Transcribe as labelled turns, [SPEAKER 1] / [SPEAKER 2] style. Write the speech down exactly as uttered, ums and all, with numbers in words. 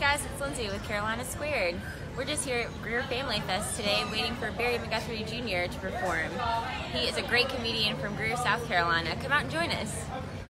[SPEAKER 1] guys, it's Lindsay with Carolina Squared. We're just here at Greer Family Fest today waiting for Barry McGuthrie Junior to perform. He is a great comedian from Greer, South Carolina. Come out and join us.